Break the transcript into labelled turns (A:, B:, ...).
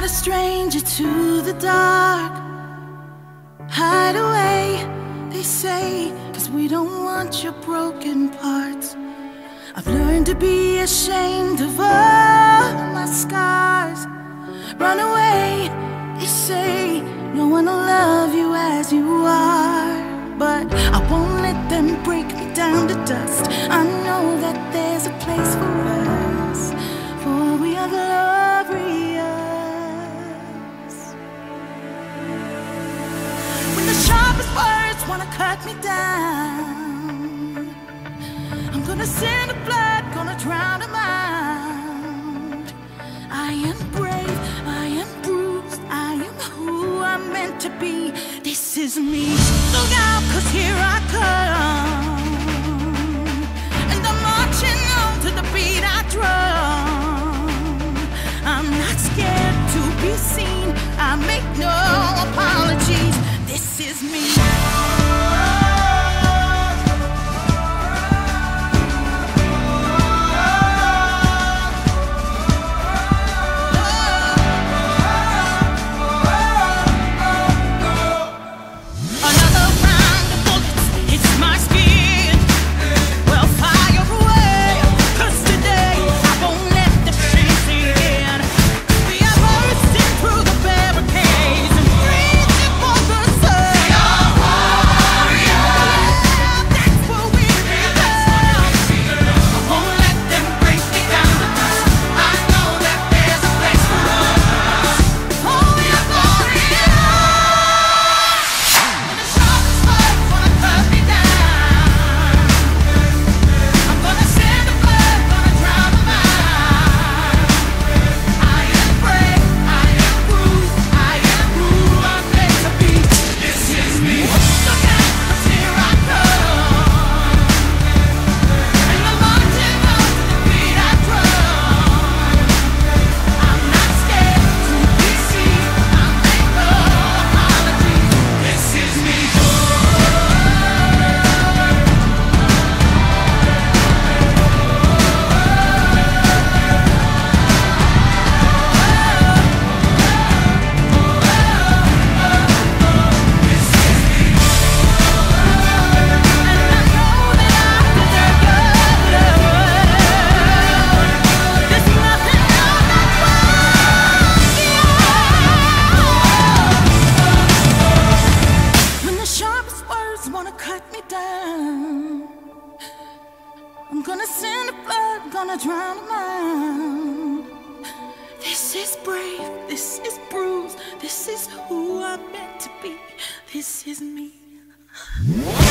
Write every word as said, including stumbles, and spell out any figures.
A: a stranger to the dark. Hide away, they say, 'cause we don't want your broken parts. I've learned to be ashamed of all my scars. Run away, they say, no one will love you as you are. But I won't let them break me down to dust. I know that there's a place for us, for we are glorious. When the sharpest words wanna cut me down, I'm gonna send a blood, gonna drown a mind. I am brave, I am bruised, I am who I'm meant to be. This is me. Look out, 'cause here I come, and I'm marching on to the beat I drum. I'm not scared to be seen, I make no apologies. This is me. I'm gonna send the blood, gonna drown a mind. This is brave, this is bruised, this is who I'm meant to be. This is me.